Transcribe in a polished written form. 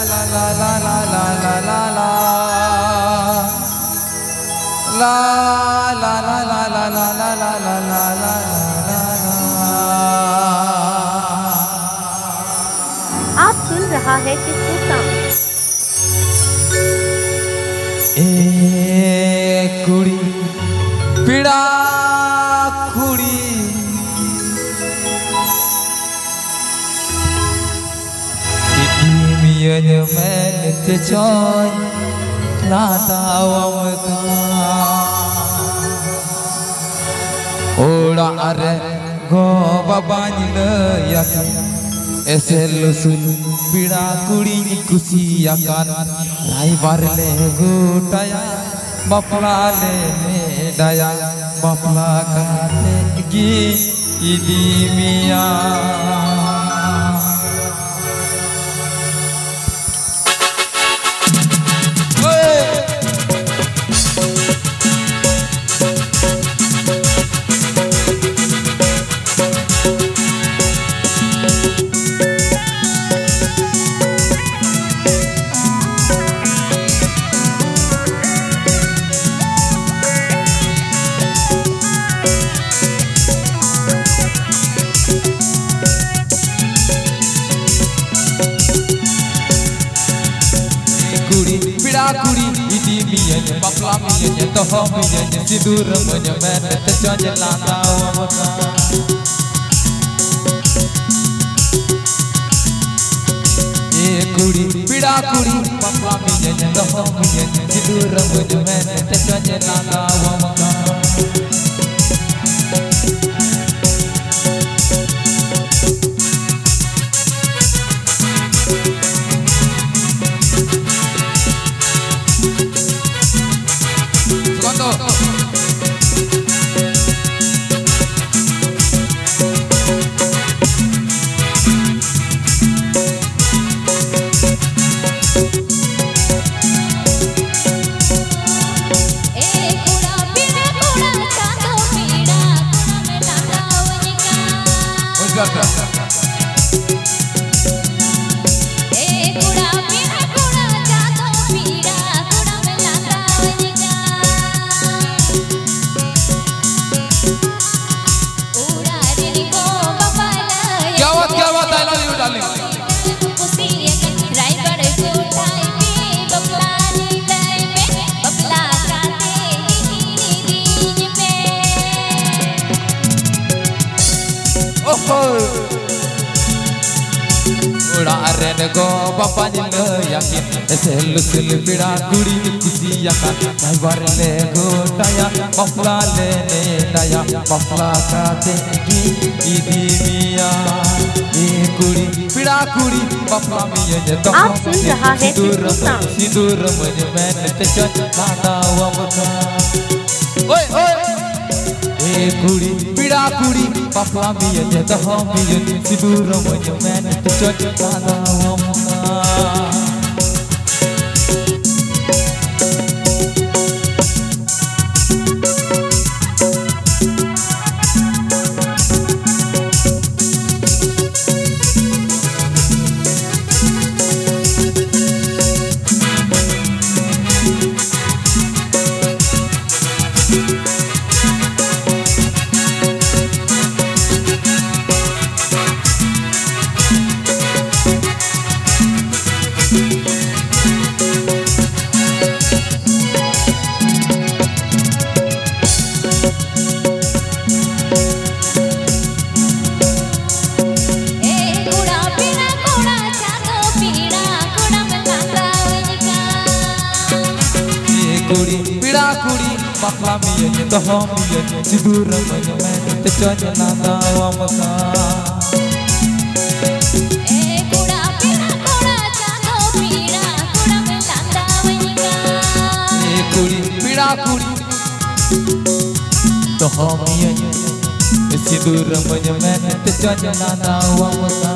आप सुन रहा है किसको साउंड। ए कुड़ी पिड़ा कुड़ी मियन मैंने ते चोय नाता वमका ओड़ा अरे गो बाबानी न याकी ऐसे लुसुन पिड़ा कुड़ी नी कुसी याkan rai barle gutaya bapla le daya bapla kate gi idimia कुड़ी इदी मियन बपला मियन तो मियन सिंदूर मन मैंने ते चलाता वमका ए कुड़ी पिड़ा कुड़ी बपला मियन तो मियन सिंदूर मन मैंने ते चलाता वमका उड़ा रेन गो बापा जी ल याकिन ऐसे लुसुल पिड़ा कुड़ी कुसी याका rai barle gutaya bapla le daya bapla kate gi idimia ए कुड़ी पिड़ा कुड़ी बपला मियन तो आप सुन रहा है किसको साउंड। सिंदूर मन मैंने ते चलाता वमका ओए ओए ए कुड़ी पिड़ा कुड़ी बपला मियन तो मियन सिंदूर मन मैंने ते चलाता वमका पिड़ा कुड़ी बपला मियन तो मियन सिंदूर मन मैंने ते चलाता वमका ए कुड़ा पिड़ा कुड़ा चांदो पीड़ा कुड़ा में लांदा वनिका ए कुड़ी पिड़ा कुड़ी तो मियन सिंदूर मन मैंने ते चलाता वमका